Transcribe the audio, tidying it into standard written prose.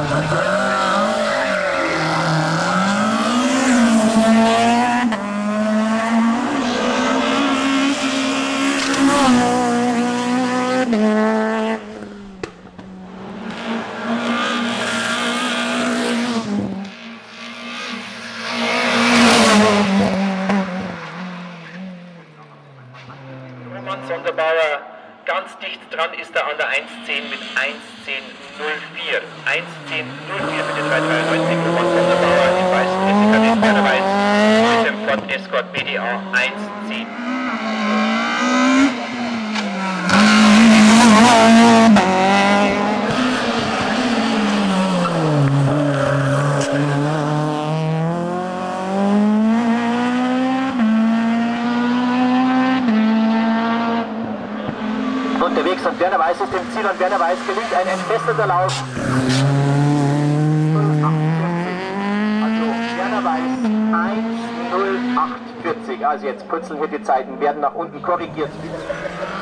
Sonderbauer, ganz dicht dran ist er an der 110 mit 11004. 11004 für die 393. Roman Sonderbauer im weißen Ethikadett Werner Weiß mit dem Ford Escort BDA 110. Unterwegs und Werner Weiß ist im Ziel und Werner Weiß gelingt ein entfesselter Lauf. Also Werner Weiß 1:08:40. Also jetzt purzeln hier die Zeiten, werden nach unten korrigiert.